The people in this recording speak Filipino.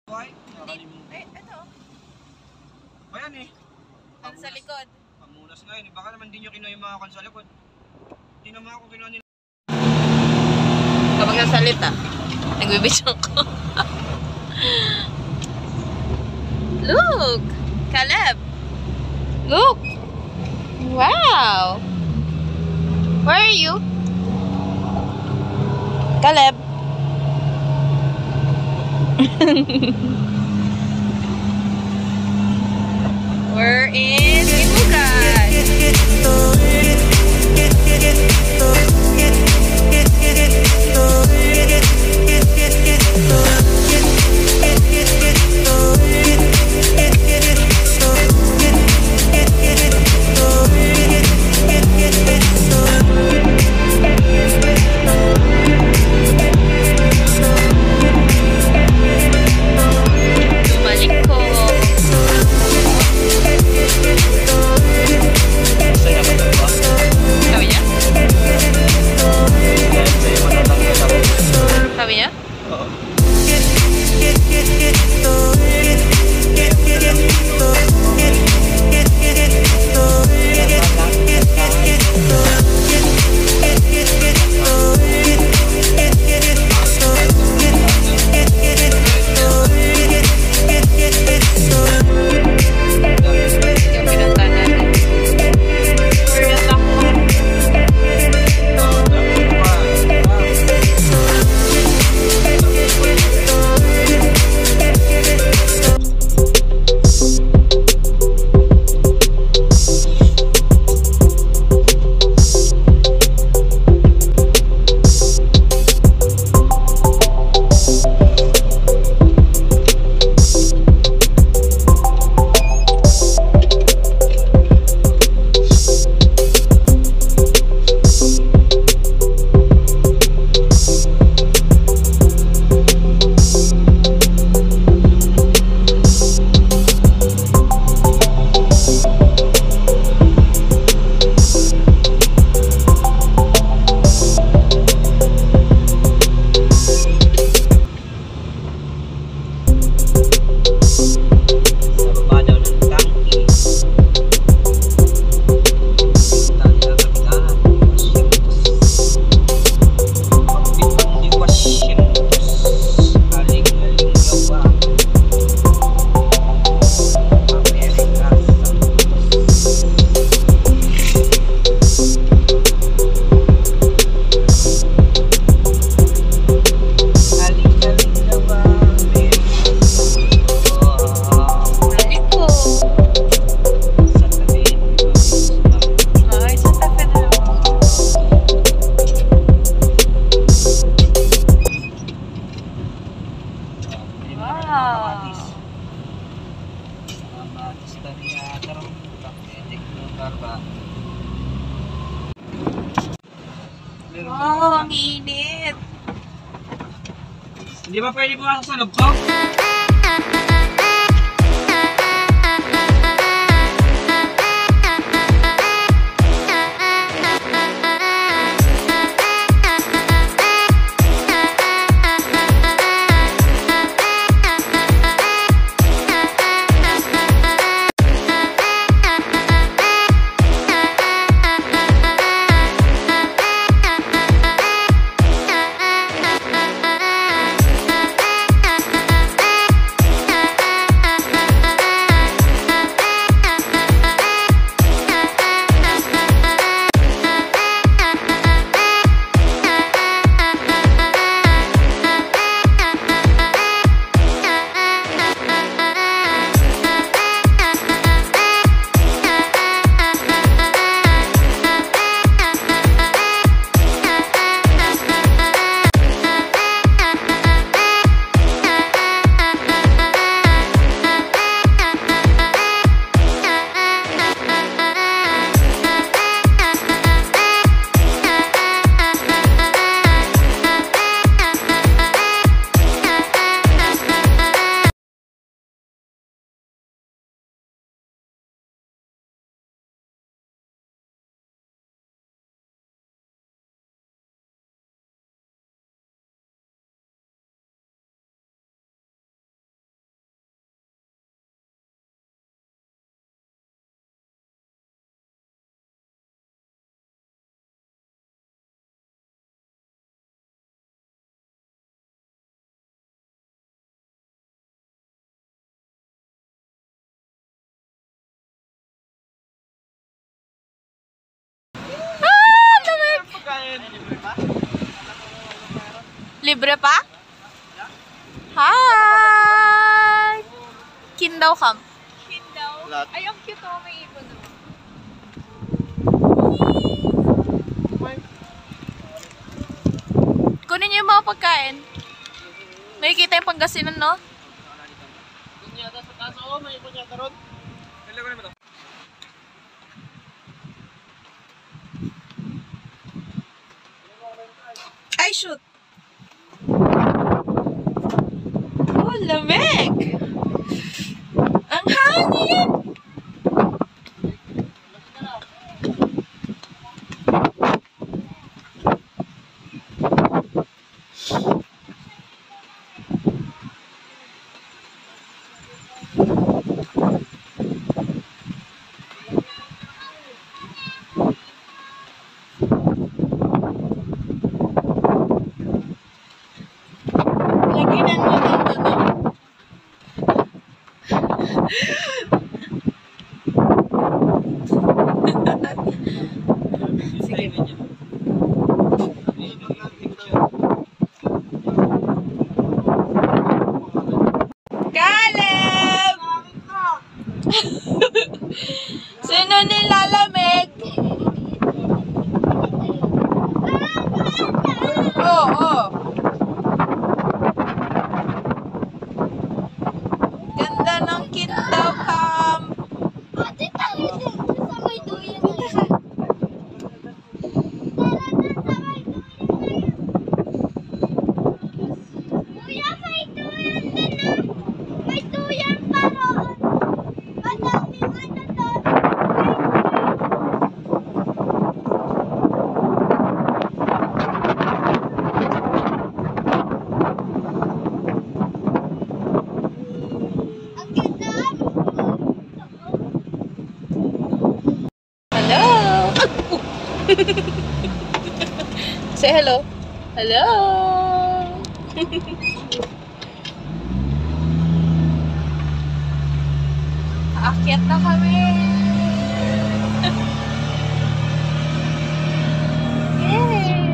Why? Nakalimutan. Eh, ito. Ayan eh. Ano sa likod? Pamunas nga yun. Baka naman din nyo kinuha yung mga kan sa likod. Hindi naman ako kinuha nila. Kapag nasalita, nagbibidyo ko. Look! Caleb! Look! Wow! Where are you? Caleb! We're in Ibugan! Malico. Sabi niya? Sabi niya? Oo. Yung pinuntahan natin. Where yung takbo? Oh, ang init. Hindi ba pwede pumasok sa loob ko? Libre pa? Hi! Kindaw kam. Kindaw? Ay, ang cute oh. May ibon naman. Kunin niyo yung mga pagkain. Nakikita yung Pangasinan, no? Kunyata sa taas, oo, may kunyata ron. Nalago naman ito. Ay, shoot! Oh, lamig! Ang hangin! Laginan mo ng ano. Sige. Caleb! Sino nilalamig? Oo. Ganda ng Kindaw Camp. Ate, tayo din sa may duyan na yun. Kuya, may duyan din na. May duyan pa roon. Madaming ano doon. Ang ganda. Hello! Say hello. Hello! Aakyat na kami. Yay!